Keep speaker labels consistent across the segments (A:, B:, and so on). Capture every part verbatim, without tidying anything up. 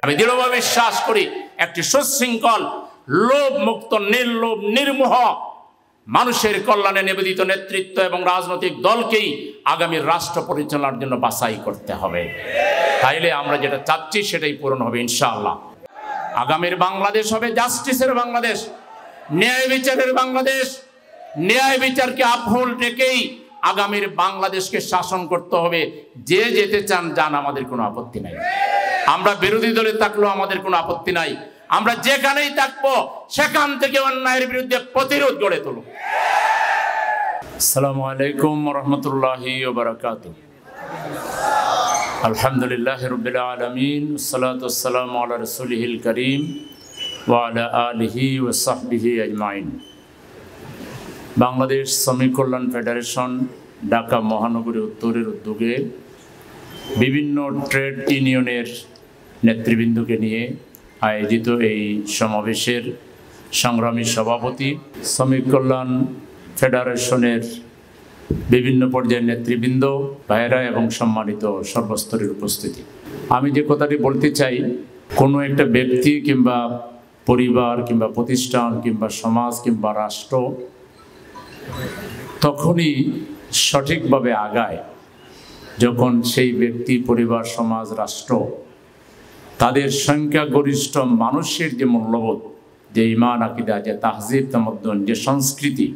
A: আমি দৃঢ়ভাবে বিশ্বাস করি একটি সুশৃঙ্খল লোভ মুক্ত নির্লোভ নির্মোহ মানুষের কল্যাণে নিবেদিত নেতৃত্ব এবং রাজনৈতিক দলকেই আগামী রাষ্ট্র পরিচালনার জন্য বাছাই করতে হবে। তাইলে আমরা যেটা চাচ্ছি সেটাই পূরণ হবে ইনশাআল্লাহ। আগামীর বাংলাদেশ হবে জাস্টিসের বাংলাদেশ, ন্যায় বিচারের বাংলাদেশ। ন্যায় বিচারকে আপহোল রেখেই আগামীর বাংলাদেশকে শাসন করতে হবে। যে যেতে চান যান, আমাদের কোনো আপত্তি নাই। আমরা বিরোধী দলে থাকলেও আমাদের কোনো আপত্তি নাই। আমরা যেখানেই থাকবো সেখান থেকে অন্যায়ের বিরুদ্ধে প্রতিরোধ গড়ে তুলব। আসসালামু আলাইকুম ওয়া রাহমাতুল্লাহি ওয়া বারাকাতুহু। আলহামদুলিল্লাহি রাব্বিল আলামিন, ওয়াসসালাতু ওয়াসসালামু আলা রাসূলিহিল কারীম ওয়া আলা আলিহি ওয়া সাহবিহি আজমাইন। বাংলাদেশ শ্রমিক কল্যাণ ফেডারেশন ঢাকা মহানগরী উত্তরের উদ্যোগে বিভিন্ন ট্রেড ইউনিয়নের নেতৃবৃন্দকে নিয়ে আয়োজিত এই সমাবেশের সংগ্রামী সভাপতি, শ্রমিক কল্যাণ ফেডারেশনের বিভিন্ন পর্যায়ের নেতৃবৃন্দ, ভাইয়েরা এবং সম্মানিত সর্বস্তরের উপস্থিতি। আমি যে কথাটি বলতে চাই, কোনো একটা ব্যক্তি কিংবা পরিবার কিংবা প্রতিষ্ঠান কিংবা সমাজ কিংবা রাষ্ট্র তখনই সঠিকভাবে আগায় যখন সেই ব্যক্তি, পরিবার, সমাজ, রাষ্ট্র তাদের সংখ্যাগরিষ্ঠ মানুষের যে মূল্যবোধ, যে ঈমান, আকীদা, যে তাহজিব, তামাদ্দুন, যে সংস্কৃতি,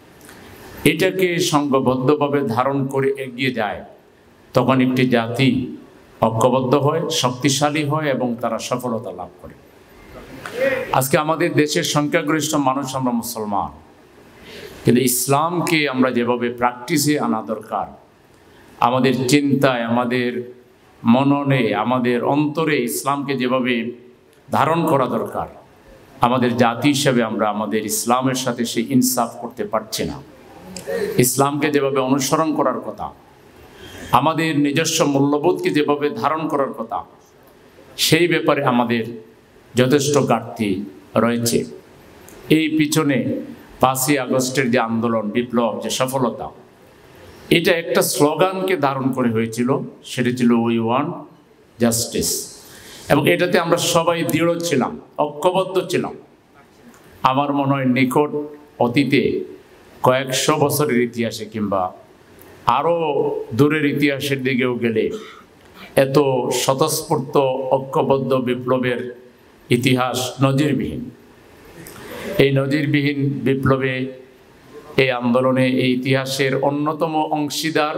A: এটাকে সংঘবদ্ধভাবে ধারণ করে এগিয়ে যায়। তখন একটি জাতি ঐক্যবদ্ধ হয়, শক্তিশালী হয় এবং তারা সফলতা লাভ করে। আজকে আমাদের দেশের সংখ্যাগরিষ্ঠ মানুষ আমরা মুসলমান, কিন্তু ইসলামকে আমরা যেভাবে প্র্যাকটিসে আনা দরকার, আমাদের চিন্তায়, আমাদের মননে, আমাদের অন্তরে ইসলামকে যেভাবে ধারণ করা দরকার, আমাদের জাতি হিসেবে আমরা আমাদের ইসলামের সাথে সেই ইনসাফ করতে পারছি না। ইসলামকে যেভাবে অনুসরণ করার কথা, আমাদের নিজস্ব মূল্যবোধকে যেভাবে ধারণ করার কথা, সেই ব্যাপারে আমাদের যথেষ্ট ঘাটতি রয়েছে। এই পিছনে পাঁচই আগস্টের যে আন্দোলন, বিপ্লব, যে সফলতা, এটা একটা স্লোগানকে ধারণ করে হয়েছিল, সেটা ছিল উই ওয়ান্ট জাস্টিস। এবং এটাতে আমরা সবাই দৃঢ় ছিলাম, ঐক্যবদ্ধ ছিলাম। আমার মনে হয় নিকট অতীতে কয়েকশো বছরের ইতিহাসে কিংবা আরও দূরের ইতিহাসের দিকেও গেলে এত স্বতঃস্ফূর্ত ঐক্যবদ্ধ বিপ্লবের ইতিহাস নজিরবিহীন। এই নজিরবিহীন বিপ্লবে, এই আন্দোলনে, এই ইতিহাসের অন্যতম অংশীদার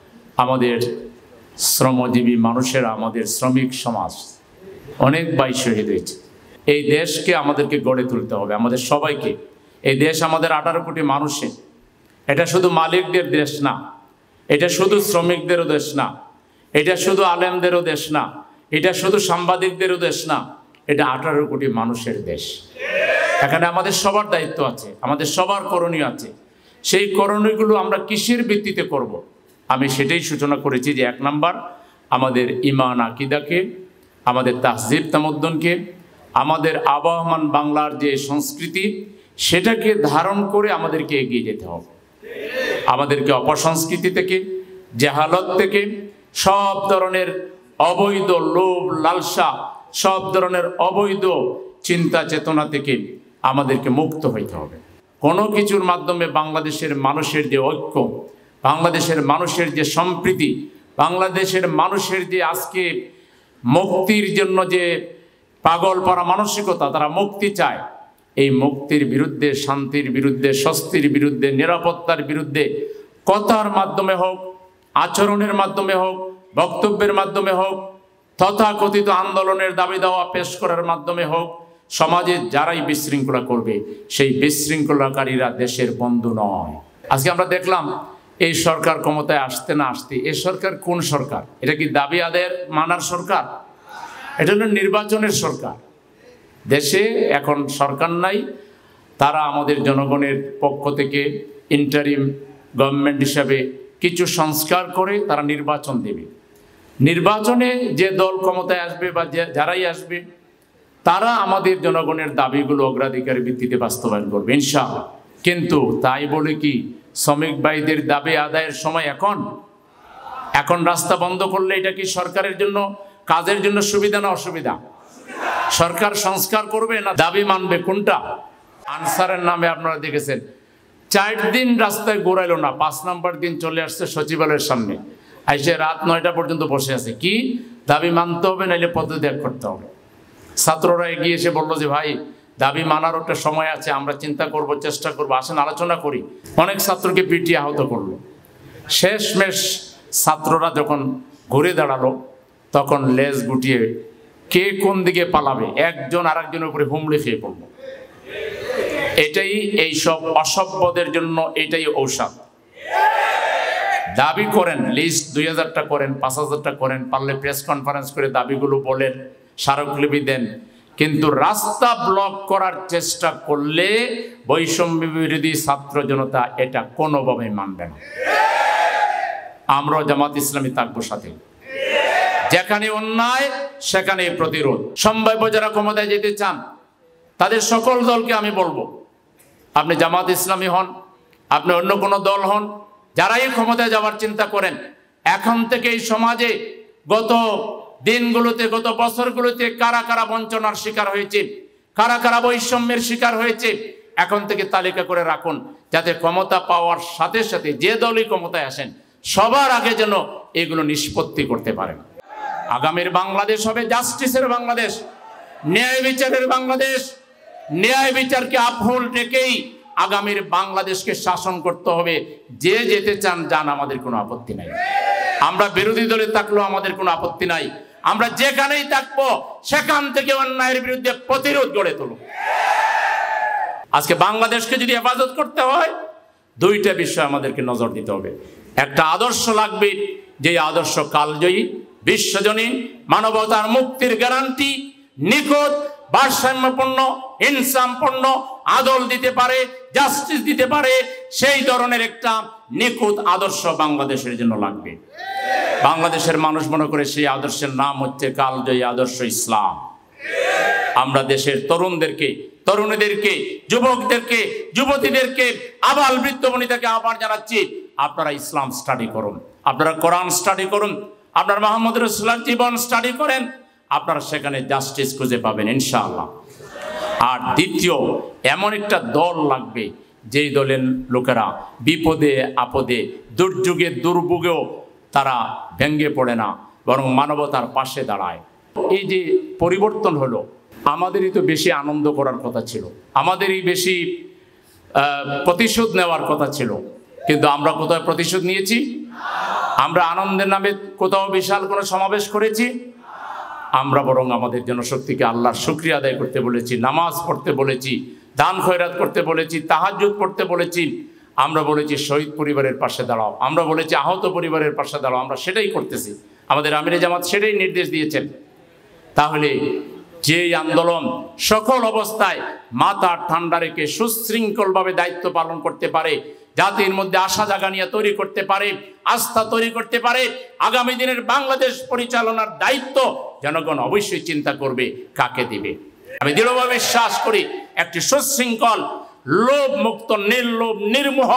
A: আমাদের শ্রমজীবী মানুষেরা, আমাদের শ্রমিক সমাজ। অনেক ভাই শহীদ হয়েছে। এই দেশকে আমাদেরকে গড়ে তুলতে হবে, আমাদের সবাইকে। এই দেশ আমাদের আঠারো কোটি মানুষের। এটা শুধু মালিকদের দেশ না, এটা শুধু শ্রমিকদেরও দেশ না, এটা শুধু আলেমদেরও দেশ না, এটা শুধু সাংবাদিকদেরও দেশ না, এটা আঠারো কোটি মানুষের দেশ। এখানে আমাদের সবার দায়িত্ব আছে, আমাদের সবার করণীয় আছে। সেই করণীয়গুলো আমরা কিসের ভিত্তিতে করব? আমি সেটাই সূচনা করেছি যে এক নাম্বার, আমাদের ঈমান আকীদাকে, আমাদের তাহজিব তামাদ্দুনকে, আমাদের আবহমান বাংলার যে সংস্কৃতি, সেটাকে ধারণ করে আমাদেরকে এগিয়ে যেতে হবে। আমাদেরকে অপসংস্কৃতি থেকে, জাহালত থেকে, সব ধরনের অবৈধ লোভ লালসা, সব ধরনের অবৈধ চিন্তা চেতনা থেকে আমাদেরকে মুক্ত হইতে হবে। কোনো কিছুর মাধ্যমে বাংলাদেশের মানুষের যে ঐক্য, বাংলাদেশের মানুষের যে সম্প্রীতি, বাংলাদেশের মানুষের যে আজকে মুক্তির জন্য যে পাগল পারা মানসিকতা, তারা মুক্তি চায়, এই মুক্তির বিরুদ্ধে, শান্তির বিরুদ্ধে, স্বস্তির বিরুদ্ধে, নিরাপত্তার বিরুদ্ধে কথার মাধ্যমে হোক, আচরণের মাধ্যমে হোক, বক্তব্যের মাধ্যমে হোক, তথাকথিত আন্দোলনের দাবি দাওয়া পেশ করার মাধ্যমে হোক, সমাজে যারাই বিশৃঙ্খলা করবে, সেই বিশৃঙ্খলাকারীরা দেশের বন্ধু নয়। আজকে আমরা দেখলাম এই সরকার ক্ষমতায় আসতে না আসতে, এই সরকার কোন সরকার? এটা কি দাবি আদায়ের মানার সরকার? এটা হলো নির্বাচনের সরকার। দেশে এখন সরকার নাই, তারা আমাদের জনগণের পক্ষ থেকে ইন্টারিম গভর্নমেন্ট হিসাবে কিছু সংস্কার করে তারা নির্বাচন দেবে। নির্বাচনে যে দল ক্ষমতায় আসবে বা যারাই আসবে, তারা আমাদের জনগণের দাবিগুলো অগ্রাধিকারের ভিত্তিতে বাস্তবায়ন করবে ইনশাআল্লাহ। কিন্তু তাই বলে কি শ্রমিক ভাইদের দাবি আদায়ের সময় এখন? এখন রাস্তা বন্ধ করলে এটা কি সরকারের জন্য, কাজের জন্য সুবিধা না অসুবিধা? সরকার সংস্কার করবে না দাবি মানবে কোনটা? আনসারের নামে আপনারা দেখেছেন চার দিন রাস্তায় ঘোরাইলো না, পাঁচ নাম্বার দিন চলে আসছে সচিবালয়ের সামনে, আইসে রাত নয়টা পর্যন্ত বসে আছে। কি দাবি মানতে হবে, নাইলে পদত্যাগ করতে হবে। ছাত্ররা এগিয়ে এসে বললো যে ভাই দাবি মানার একটা সময় আছে, আমরা চিন্তা করব, চেষ্টা করবো, আসেন আলোচনা করি। অনেক ছাত্রকে পিটিয়ে আহত করলো। শেষমেশ ছাত্ররা যখন ঘুরে দাঁড়ালো তখন লেজ গুটিয়ে কে কোন দিকে পালাবে একজন আর একজনের উপরে হুমড়ি খেয়ে পড়লো। এটাই এই সব অসভ্যদের জন্য এটাই ঔষধ। দাবি করেন, লিস্ট দুই হাজারটা করেন, পাঁচ হাজারটা করেন, পারলে প্রেস কনফারেন্স করে দাবিগুলো বলেন, স্মারকলিপি দেন, কিন্তু রাস্তা ব্লক করার চেষ্টা করলে বৈষম্য বিরোধী ছাত্র জনতা এটা কোনোভাবেই মানবে না। আমরা জামাত ইসলামী থাকবো সাথে, যেখানে অন্যায় সেখানে প্রতিরোধ। সম্ভাব্য যারা ক্ষমতায় যেতে চান তাদের সকল দলকে আমি বলবো, আপনি জামাত ইসলামী হন, আপনি অন্য কোনো দল হন, যারাই ক্ষমতায় যাওয়ার চিন্তা করেন, এখন থেকে এই সমাজে গত দিনগুলোতে গত বছরগুলোতে কারা কারা বঞ্চনার শিকার হয়েছে, কারা কারা বৈষম্যের শিকার হয়েছে, এখন থেকে তালিকা করে রাখুন, যাতে ক্ষমতা পাওয়ার সাথে সাথে যে দলই ক্ষমতায় আসেন সবার আগে যেন এগুলো নিষ্পত্তি করতে পারেন। আগামীর বাংলাদেশ হবে জাস্টিসের বাংলাদেশ, ন্যায় বিচারের বাংলাদেশ। ন্যায় বিচারকে আপহোল রেখেই আগামীর বাংলাদেশকে শাসন করতে হবে। যে যেতে চান যান, আমাদের কোনো আপত্তি নাই। আমরা বিরোধী দলে থাকলেও আমাদের কোনো আপত্তি নাই। আমরা যেখানেই থাকবো সেখান থেকে অন্যায়ের বিরুদ্ধে প্রতিরোধ গড়ে তুলব। আজকে বাংলাদেশকে যদি হেফাজত করতে হয় দুইটা বিষয় আমাদেরকে নজর দিতে হবে। একটা আদর্শ লাগবে, যে আদর্শ কালজয়ী, বিশ্বজনীন, মানবতার মুক্তির গ্যারান্টি, নিখুঁত, ভারসাম্যপূর্ণ, ইনসামপূর্ণ, আদল দিতে পারে, জাস্টিস দিতে পারে, সেই ধরনের একটা নিখুঁত আদর্শ বাংলাদেশের জন্য লাগবে। বাংলাদেশের মানুষ মনে করে সেই আদর্শের নাম হচ্ছে কালজয়ী আদর্শ ইসলাম। আমরা দেশের তরুণদেরকে, তরুণীদেরকে, যুবকদেরকে, যুবতীদেরকে, আবাল বৃদ্ধ বনিতাকে আহ্বান জানাচ্ছি, আপনারা ইসলাম স্টাডি করুন, আপনারা কোরআন স্টাডি করুন, আপনারা মুহাম্মদ রাসূলুল্লাহর জীবন স্টাডি করেন, আপনারা সেখানে জাস্টিস খুঁজে পাবেন ইনশাআল্লাহ। আর দ্বিতীয়, এমন একটা দল লাগবে যেই দলের লোকেরা বিপদে আপদে, দুর্যোগে দুর্ভোগেও তারা ভেঙে পড়ে না, বরং মানবতার পাশে দাঁড়ায়। এই যে পরিবর্তন হলো, আমাদেরই তো বেশি আনন্দ করার কথা ছিল, আমাদেরই বেশি প্রতিশোধ নেওয়ার কথা ছিল, কিন্তু আমরা কোথাও প্রতিশোধ নিয়েছি? আমরা আনন্দের নামে কোথাও বিশাল কোনো সমাবেশ করেছি? আমরা বরং আমাদের জনশক্তিকে আল্লাহর শুকরিয়া আদায় করতে বলেছি, নামাজ পড়তে বলেছি, দান খয়রাত করতে বলেছি, তাহাজ্জুদ পড়তে বলেছি, আমরা বলেছি শহীদ পরিবারের পাশে দাঁড়াও, আমরা বলেছি আহত পরিবারের পাশে দাঁড়াও। আমরা সেটাই করতেছি, আমাদের আমিরে জামাত সেটাই নির্দেশ দিয়েছেন। তাহলে যে আন্দোলন সকল অবস্থায় মাথা ঠান্ডা রেখে সুশৃঙ্খলভাবে দায়িত্ব পালন করতে পারে, জাতির মধ্যে আশা জাগানিয়া তৈরি করতে পারে, আস্থা তৈরি করতে পারে, আগামী দিনের বাংলাদেশ পরিচালনার দায়িত্ব জনগণ অবশ্যই চিন্তা করবে কাকে দিবে। আমি দৃঢ়ভাবে বিশ্বাস করি একটি সুশৃঙ্খল, লোভ মুক্ত, নির্লোভ, নির্মোহ,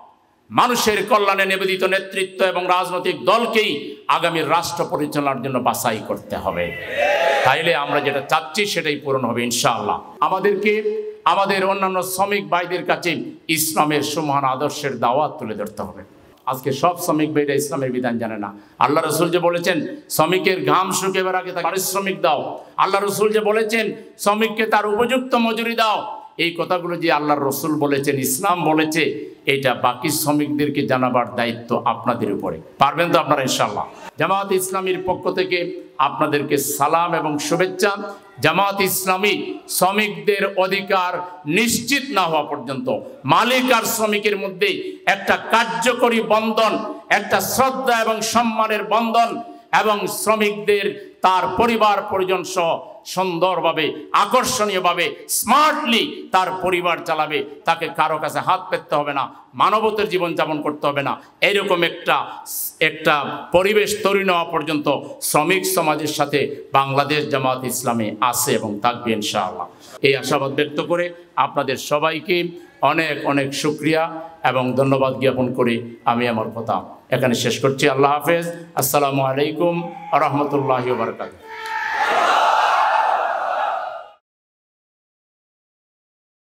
A: মানুষের কল্যাণে নিবেদিত নেতৃত্ব এবং রাজনৈতিক দলকেই আগামীর রাষ্ট্র পরিচালনার জন্য বাছাই করতে হবে। তাইলে আমরা যেটা চাচ্ছি সেটাই পূরণ হবে ইনশাআল্লাহ। আমাদেরকে আমাদের অন্যান্য শ্রমিক ভাইদের কাছে ইসলামের সুমহান আদর্শের দাওয়াত তুলে ধরতে হবে। আজকে সব শ্রমিক ভাইরা ইসলামের বিধান জানে না। আল্লাহ রসুল যে বলেছেন শ্রমিকের ঘাম শুকাবার আগে তাকে পারিশ্রমিক দাও, আল্লাহ রসুল যে বলেছেন শ্রমিককে তার উপযুক্ত মজুরি দাও, এই কথাগুলো যে আল্লাহর রসুল বলেছেন, ইসলাম বলেছে, এটা বাকি শ্রমিকদেরকে জানাবার দায়িত্ব আপনাদের উপরে। পারবেন তো আপনারা ইনশাআল্লাহ? জামাত ইসলামীর পক্ষ থেকে আপনাদেরকে সালাম এবং শুভেচ্ছা। জামাত ইসলামী শ্রমিকদের অধিকার নিশ্চিত না হওয়া পর্যন্ত, মালিক আর শ্রমিকের মধ্যে একটা কার্যকরী বন্ধন, একটা শ্রদ্ধা এবং সম্মানের বন্ধন, এবং শ্রমিকদের তার পরিবার পরিজন সহ সুন্দরভাবে, আকর্ষণীয়ভাবে, স্মার্টলি তার পরিবার চালাবে, তাকে কারো কাছে হাত পেতে হবে না, মানবতার জীবনযাপন করতে হবে না, এরকম একটা একটা পরিবেশ তৈরি নেওয়া পর্যন্ত শ্রমিক সমাজের সাথে বাংলাদেশ জামাত ইসলামী আছে এবং থাকবে ইনশাআল্লাহ। এই আশাবাদ ব্যক্ত করে আপনাদের সবাইকে অনেক অনেক শুকরিয়া এবং ধন্যবাদ জ্ঞাপন করে আমি আমার কথা এখানে শেষ করছি। আল্লাহ হাফেজ। আসসালামু আলাইকুম ওয়া রাহমাতুল্লাহি ওয়া বারাকাতুহু।